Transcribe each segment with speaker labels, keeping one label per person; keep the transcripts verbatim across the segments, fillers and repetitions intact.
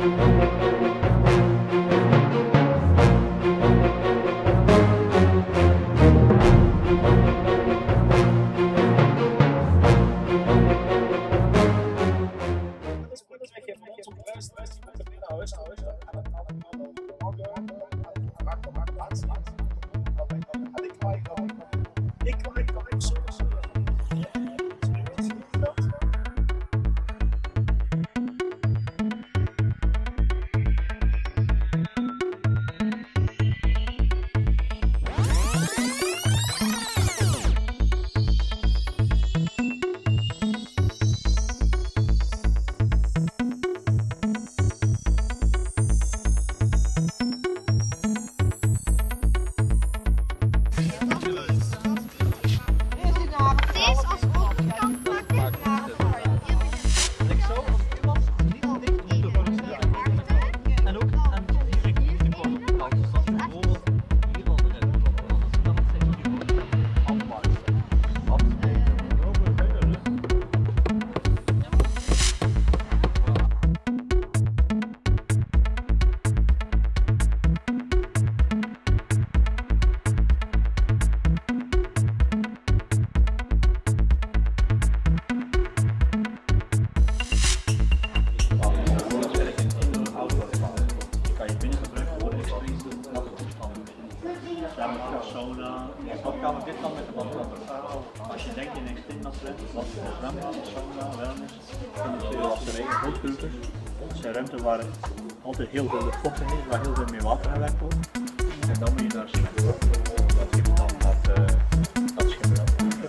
Speaker 1: Badkamer, dit kan met de badkamer. Als je denkt in een fitnessrent, wat voor zwembad, sauna, wellness, financieel als de regenboogfilters. Het is een ruimte waar altijd heel veel vochtig is, waar heel veel meer water gewerkt wordt. En dan moet je daar zwemmen. Dat geeft dan dat, uh, dat schimmel.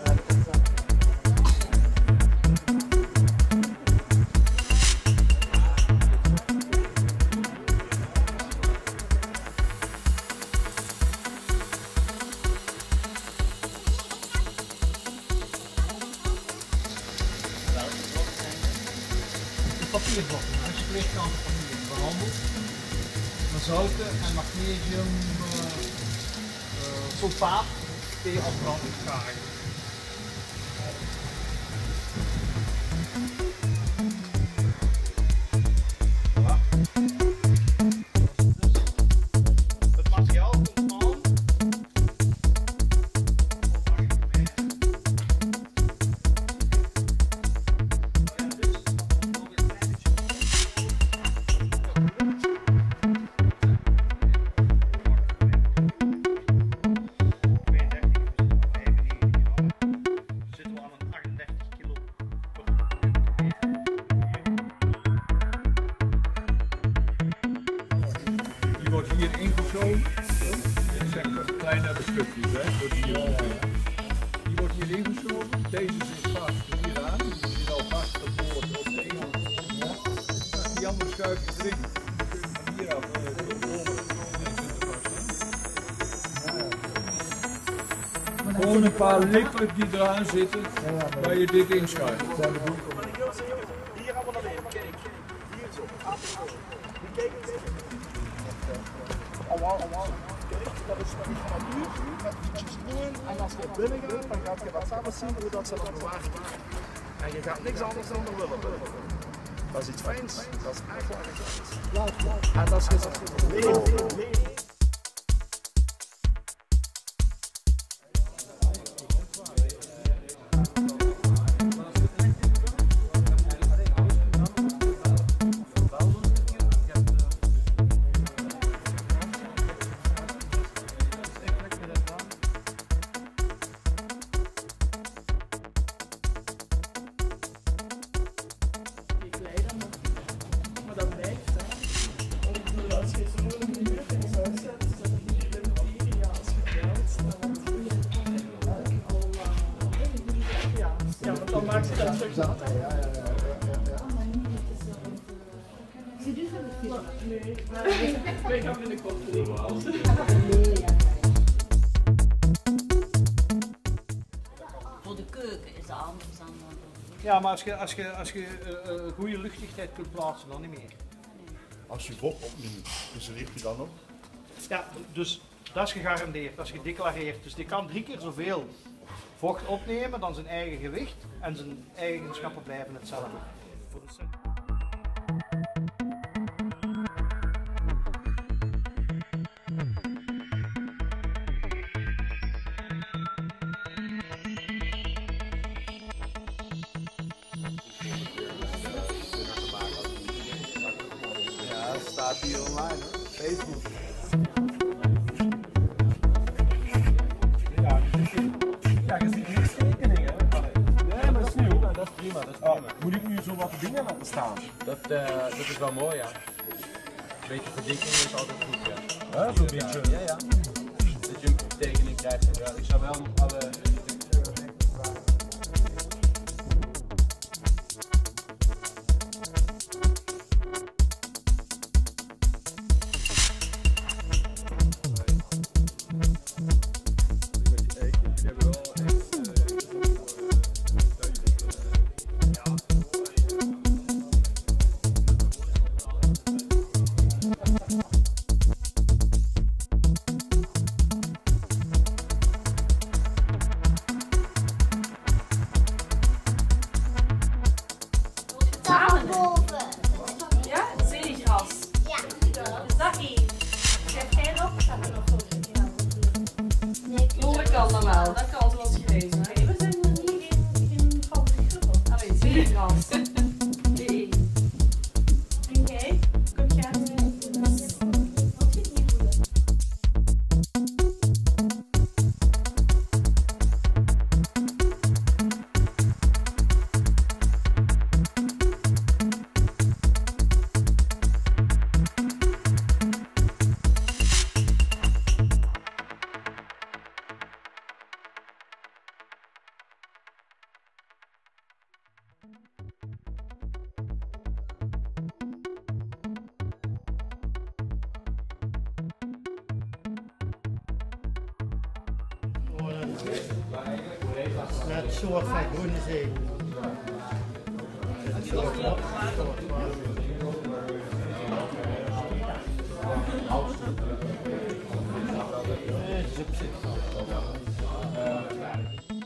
Speaker 2: Papierblokken, als je kleerkanten papier behandelt, dan zouten en magnesium uh, uh, sulfaat tegen afbranding krijgen. Het materiaal komt aan. Die wordt hier ingezogen, dit zijn kleine stukjes, hè, wordt hier ongeveer. Die wordt hier ingezogen, deze zit vast hier aan, die zit al vast geboord op de ene hand. Die andere schuif je erin, dan kun je van hier af uh, gewoon een paar lippen die eraan zitten, waar je dit inschuift.
Speaker 3: Hier allemaal naar beneden, kijk. Hier zo. Kijk eens. Allemaal, allemaal. Kijk, dat is wat ik van hier met ietsjes doen. En als je binnen gaat, dan gaat je wat samen zien hoe dat ze dat bewaard maken. En je gaat niks anders dan de willen willen. Dat is iets fijns. Dat is echt waar iets fijns. En dat is gezegd. Nee, nee. Ja, want dan maakt ze dat stuk zat. Ja, ja, ja, ja, ja. Nee, maar ik ga binnenkort
Speaker 4: voor de keuken is dat anders dan.
Speaker 2: Ja, maar als je, als je, als je uh, goede luchtdichtheid kunt plaatsen, dan niet meer.
Speaker 5: Als je vocht opneemt, isoleert je dan nog?
Speaker 2: Ja, dus dat is gegarandeerd, dat is gedeclareerd. Dus die kan drie keer zoveel vocht opnemen dan zijn eigen gewicht en zijn eigenschappen blijven hetzelfde.
Speaker 6: staat hier online hoor. Facebook.
Speaker 3: Ja, ja, je ziet niks tekeningen. Nee, maar dat is nieuw.
Speaker 6: Nou, dat is prima, dat is prima.
Speaker 3: Oh, moet ik nu zo wat dingen laten staan?
Speaker 6: Dat, uh, dat is wel mooi, ja. Een beetje verdikking is altijd goed, ja.
Speaker 3: Ja, zo'n beetje.
Speaker 6: Ja, ja. Dat je een tekening krijgt. Ja, ik zou wel nog alle...
Speaker 4: Ja, zeegras.
Speaker 7: Ja.
Speaker 4: Is dat één? Geef jij nog? Oh, dat kan dan wel. Dat kan zoals gelezen. Hè? We zijn nog niet in, in van de groep. Ah, nee, zeegras. De één. En jij? Kom jij aan? Wat zit niet goed?
Speaker 8: Het soort van groene zee. Het soort van.